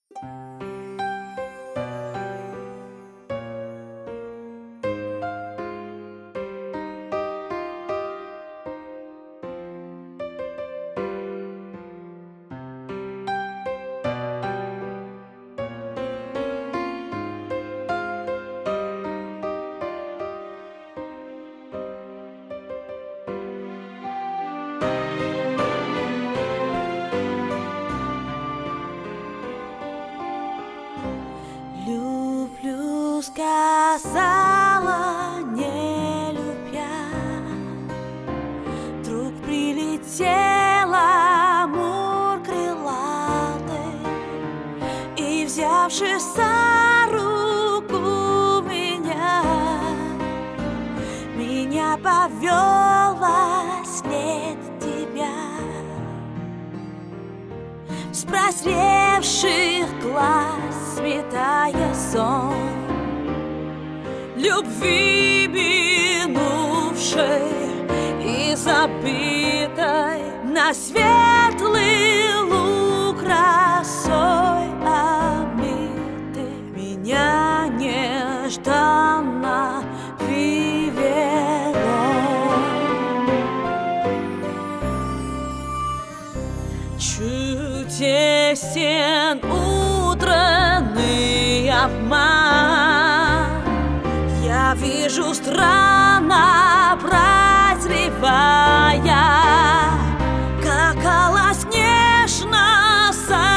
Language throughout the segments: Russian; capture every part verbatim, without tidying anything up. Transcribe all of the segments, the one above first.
Люблю, сказала, не любя. Вдруг прилетела мур крылатый и, взявшись за руку меня, меня повел во след тебя. С прозревших глаз сметая сон любви минувшей и забытой на светлый луг росой омытой, меня нежданно привело. Чудесен утренний обман, я вижу странно прозревая, как колос нежно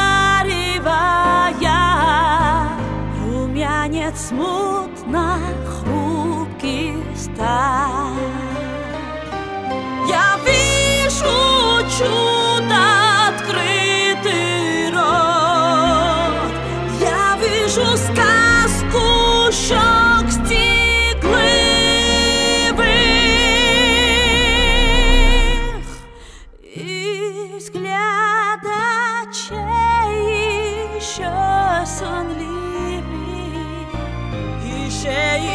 соревая, румянец смутно хрупкий сталь. Я вижу чудо, открытый рот, я вижу сказку щек стекловых и взгляд очей еще сонливый, еще и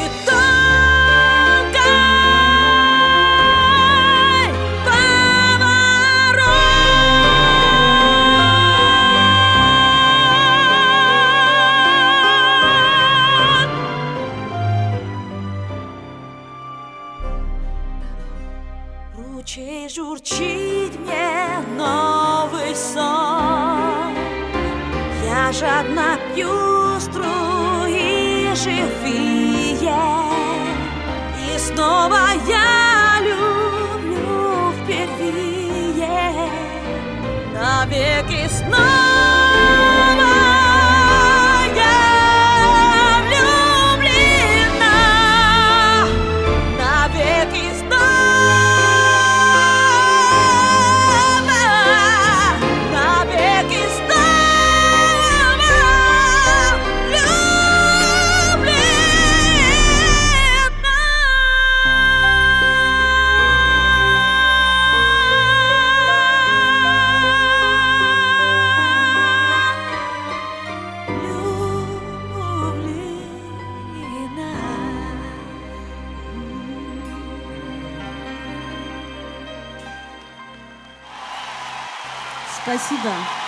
ручей журчит мне новый сон. Я жадно пью струи живые, и снова я люблю впервые, навеки снова. Спасибо.